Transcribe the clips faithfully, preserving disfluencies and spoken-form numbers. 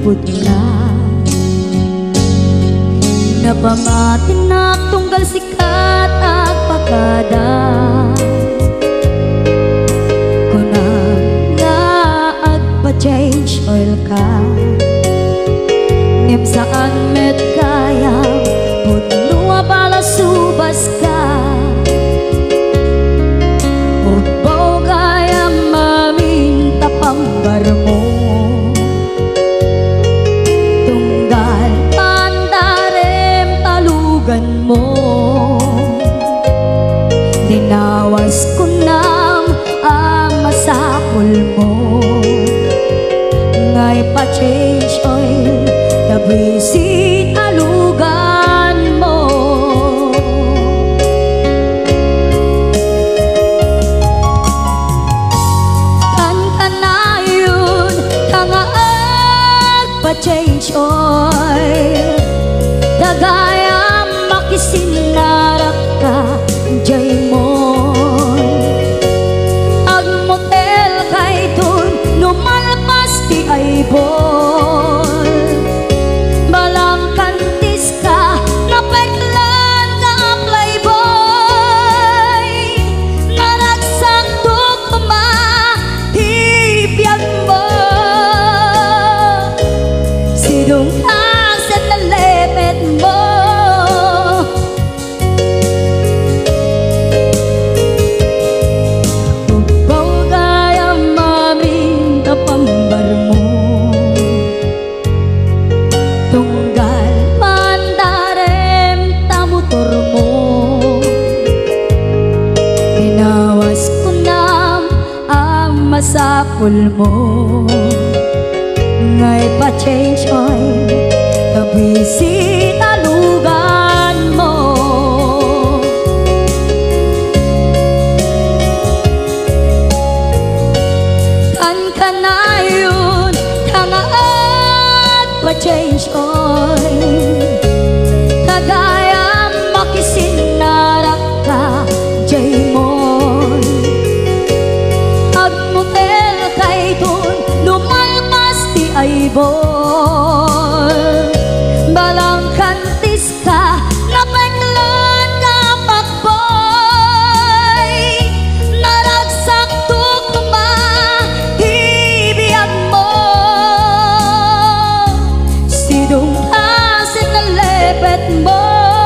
putla napamatin na tunggal sikat at pakada kunang nga agpa-change oil ka ngem saan met kaya punua bala subas ka ubaw gaya maminta pambar mo tunggal pandarem talugan mo dinawas ko nang ang masakol mo ngay pa-change oil tabisin alugan mo kan kanayon kangaag pa-change oil dagayam makisinarak ka jay mo ag motel kay dun numalpas di ay bol balang kantis ka napeklan ka playboy naragsak tukma tibiyag mo sidong aset na lepet mo ubaw gaya maminta pambar mo tunggal pandarem tamutor mo binawas ko na ang masapul mo ngay pa-change oil tabisin alugan mo kan kanayon kangaat pa-change oil tagayam makisinarak ka jay mon ag motel kay dun lumalpas di ay bol balang kantis ka napeklan ka pakboy naragsak tukma tibiyag mo sidong asin na lepet mo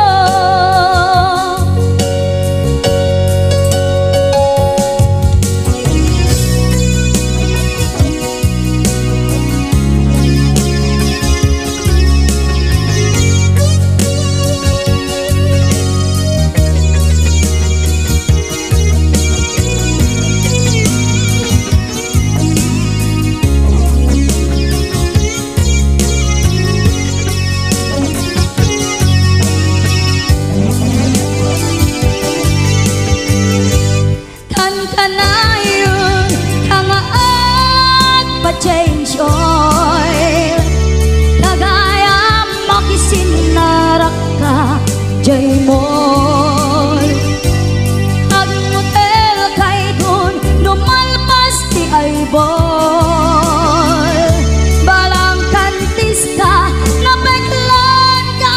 kan kanayon kangaat pa-change oil tagayam makisinarak ka jay mol ag motel kay dun lumalpas di ay bol balang kantis ka napeklan ka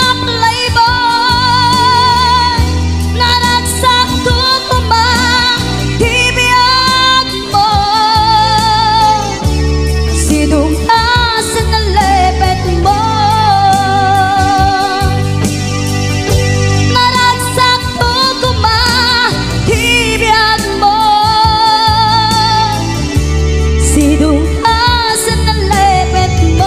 playboy naragsak tukma tibiyag mo sidong asin na lepet mo naragsak tukma tibiyag mo sidong asin na lepet mo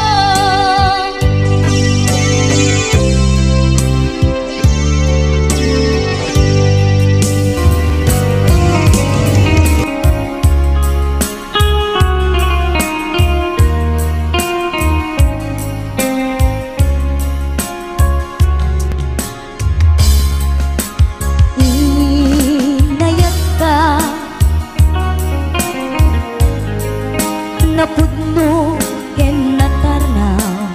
inayat ka napudno ken natarnaw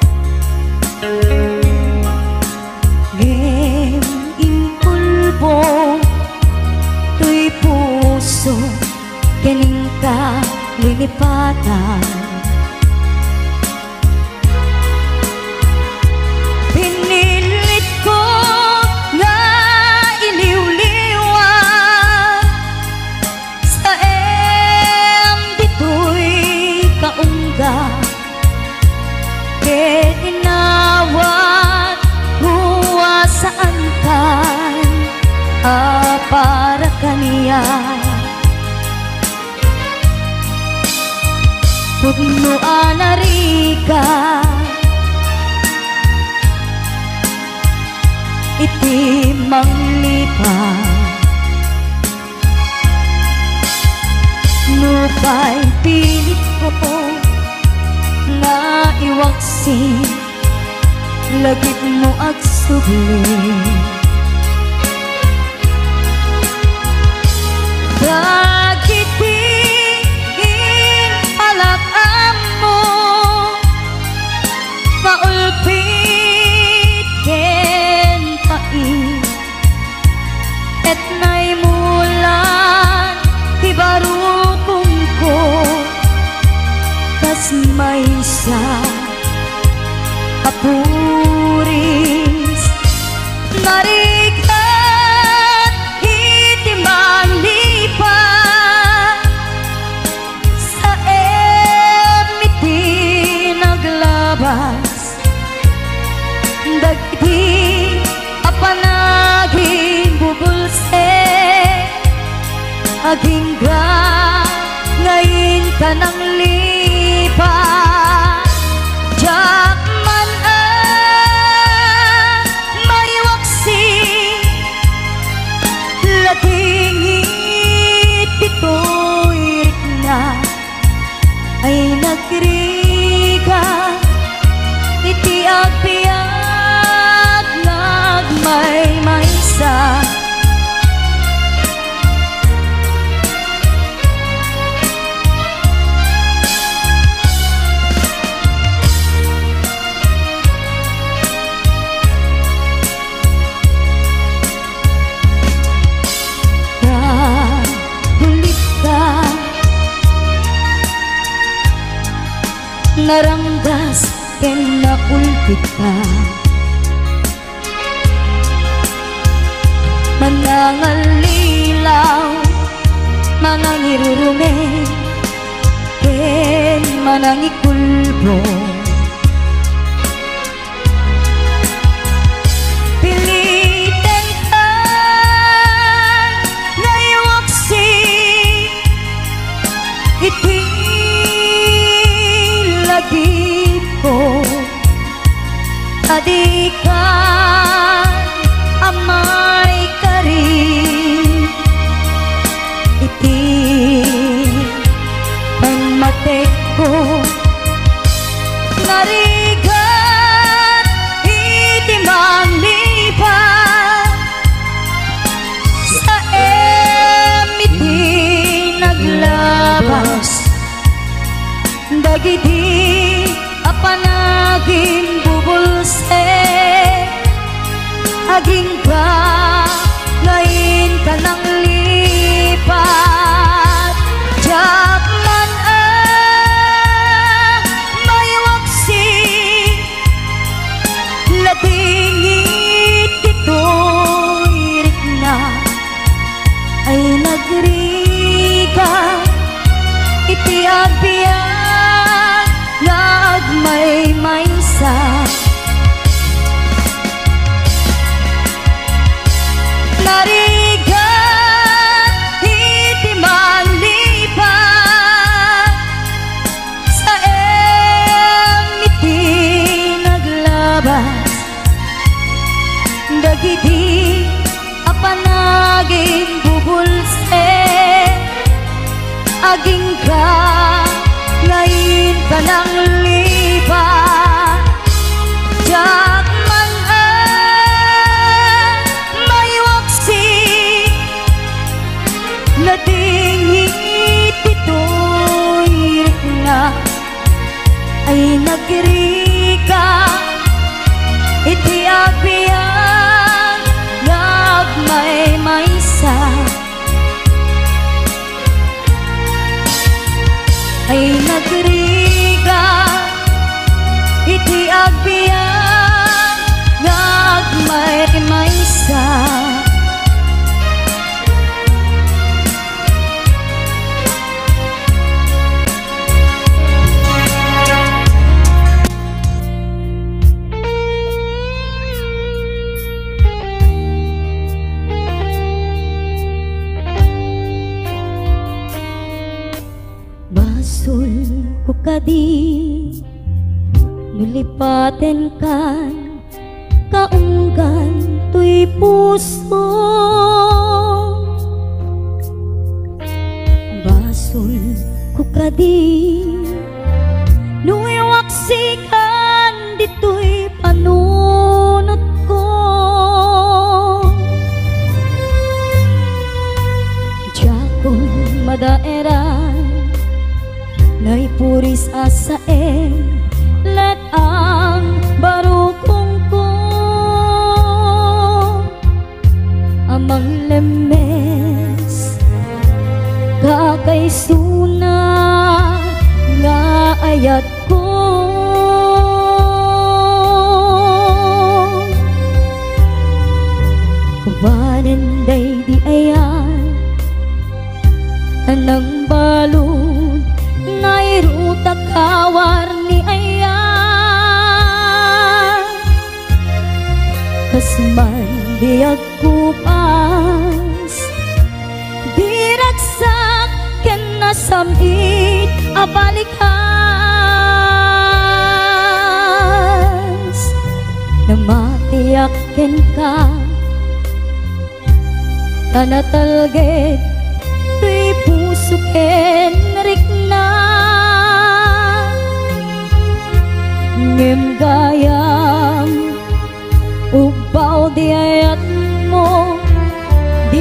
ngem impulbo tuy puso kening ka lilipatan pudno anarika iti manglipat nupay pilit ko nga iwaksi lagip mo agsubli bakit tingin palakam mo maulpit ken pait et nay mulan ibarukong ko kas may sa apuris narigat iti manlipat sa emiti naglabas dagdi apanaging bubulse aging ga ngayon ka nang lipat jak man ang may waksi latingit ito'y na ay nagriga iti agpiyag nagmay maysa naranggas ken naulpit ka manangalilaw manangirurume ken manangikulbo piliten ka ngayawaksi iti lagi ko adikan amay kari iti pangmatek ko narigat iti manglipat sa emiti naglabas dagiti apanaging bubulse aging ka ngayon ka nang lipat jak man ang may waksi latingit ito'y rikna ay nagriga iti agpiyag nagmay maysa narigat iti manlipat sa emiti naglabas dagiti apanaging bubulse aging ka ngayon ka nang lipat jak man ang may waksi latingit ito'y rikna ay nagriga iti agpiyag nagmay maysa ay nagriga iti agpiyag nagmay maysa kadi nulipaten kan kaunggan tuy puso basul ku kadi nuiwaksikan dito'y panunot ko jakong madaeran naipuris asae let ang barukong ko amang lemes kakay suna nga ayat ko kubanan day di ayan tanang balon nairuta kawar ni ayan kasman di agkupas diragsak ken nasamit abalikas namatiyak ken ka tanatalged tuy puso ken rikna ngem gayam ubaw di ayat mo di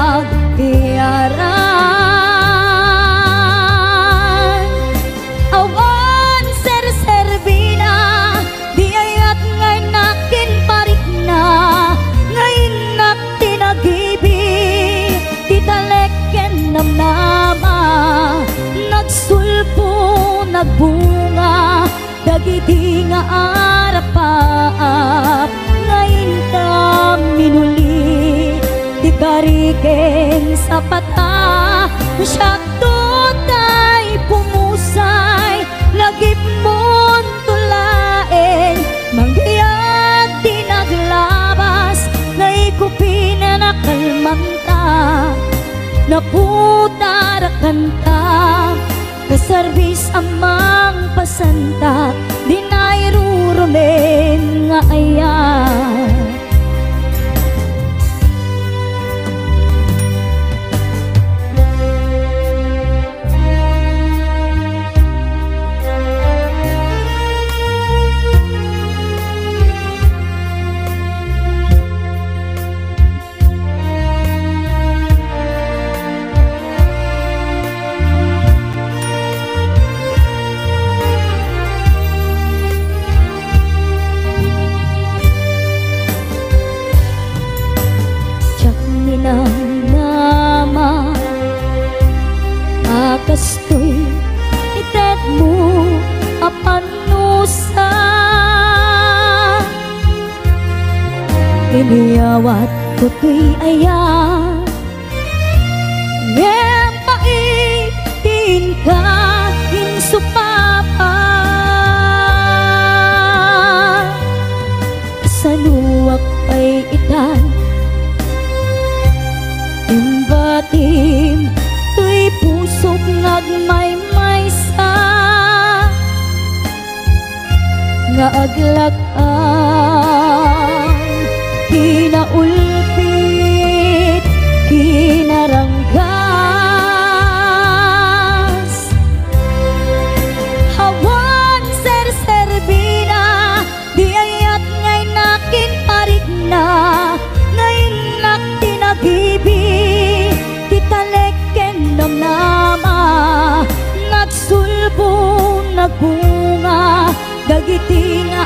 mapagtiyaran awan ser-serbina di ayat ngay nakin parik na ngayon nak tinagibi titaleken namnama nagsulpo nagbunga dagiti nga arapap ngayon ta minuli di kariken sa pata syakto tay pumusay lagip mon tulaen manggiyag di naglabas naikupina na kalmanta naputarakan ta kasarbis amang pasanta di nairurumen nga ayan kastoy itet mo apanusa iniyawat ko tuy ayan ngem paitin ka insupapa sanuwak ay itan imbatim tuy pusok ngagmay-maysa nga aglakan kinaulpit kinaranggas hawan ser-serbina di ayat ngay nakin parik na ngayon nak tinagibi titaleken namnama nagsulbo nagbunga dagiti nga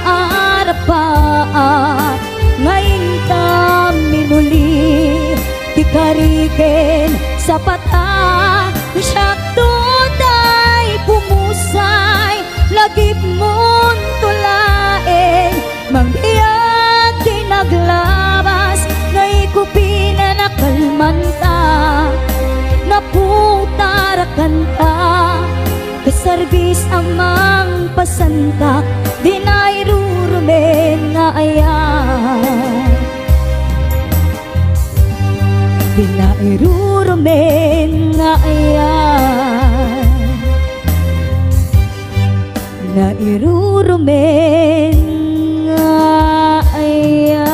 arapa ngayon ta minuli di kariken sa pata syakto day pumusay lagip mon tulaen manggiyag di naglabas naikupina na kalmanta naputarakan ta kasarbis amang pasantak di nairurumen nga ayan di nairurumen nga ayan irurumen nga ayan.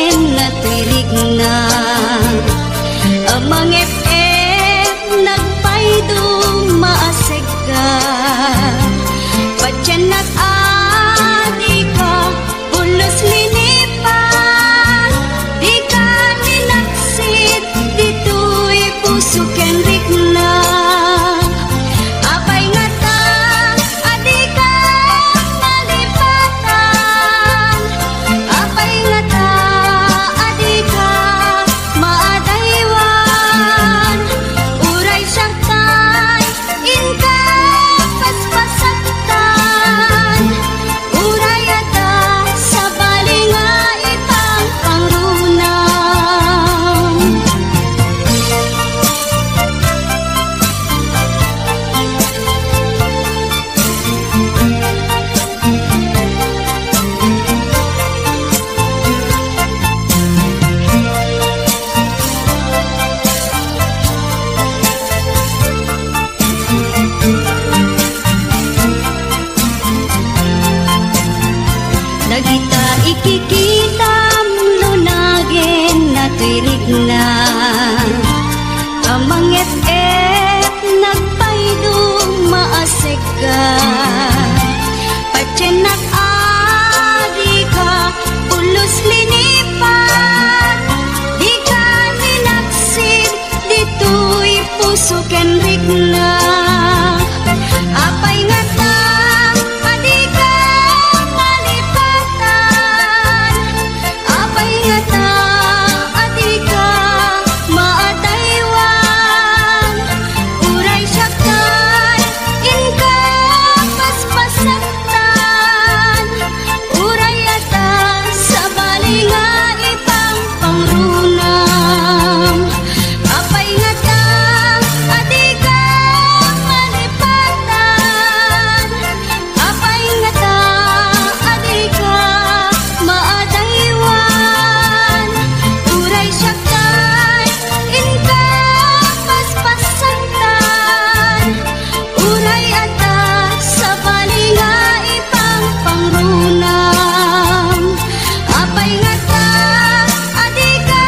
Amang F M nagpa et-et nagpaydong maasik ka. Pagtyanak adi ka ulos linipat, di ka ninaksid dito'y puso ken rigna. Apay nga ta adi ka malipatan, apay nga ta adi ka maataywan. Uray syaktan inka paspasaktan, uray ata sa balinga ipang pangrunam. Apay nga ta adi ka malipatan, apay nga ta adi ka maadaywan. Uray syaktan inka paspasaktan, uray ata sa balinga ipang pangrunam. Apay nga ta adi ka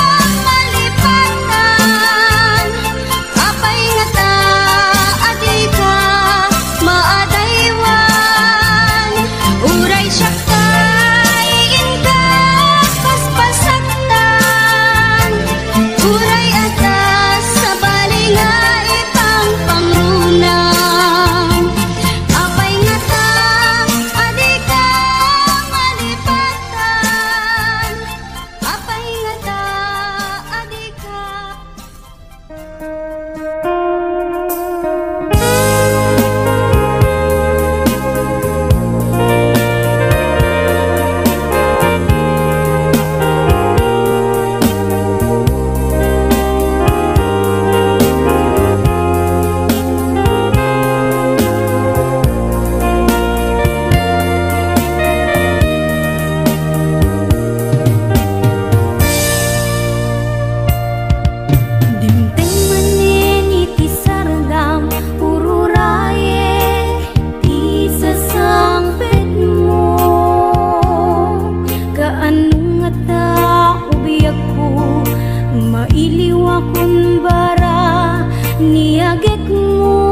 malipatan, apay nga ta adi ka maadaywan. Uray syaktan inka paspasaktan, uray ata sa balinga ipang pangrunam. Apay nga ta adi ka malipatan, apay nga ta adi ka. Dimteng manen iti sardam ururaye ti sasangpet mo. Kaanong nga ta ubiyag ko mailiw akong bara niyagek mo.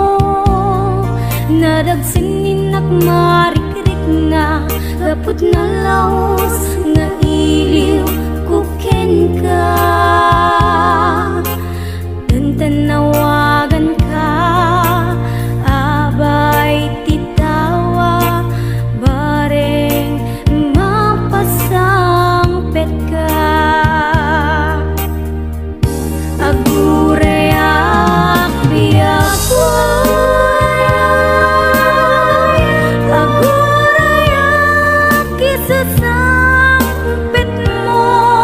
Nadagsin ninak marikrik na kaput na laos nga iliw kuken ka. Dan tanawagan ka abay titawa bareng mapasangpet ka. Agurayak biyakoy, agurayak kisasangpet mo.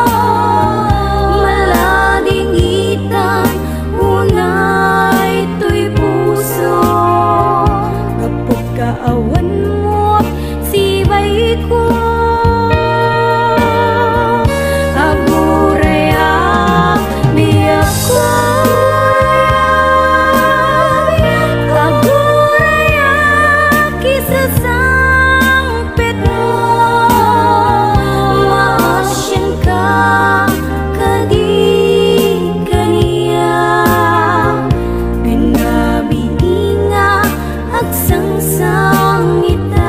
Maladingitan unay to'y puso, kapag kaawan mo't sibay ko. Agurayak biyakoy, agurayak kisasangpet mo. Maasyan ka kadi kaniya, pinabiinga agsangsangita.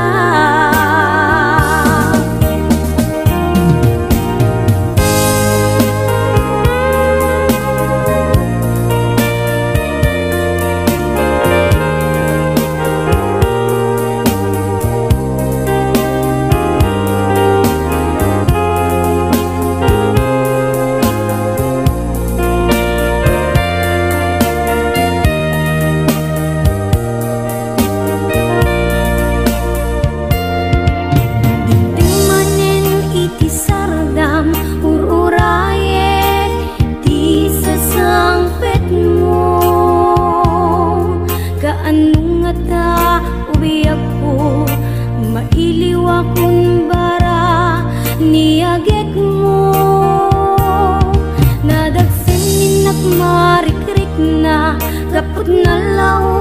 Dimteng manen iti sardam ururaye ti sasangpet mo. Kaanong nga ta ubiyag ko mailiw akong bara niyagek mo. Nadagsin ninak marikrik na kaput na laos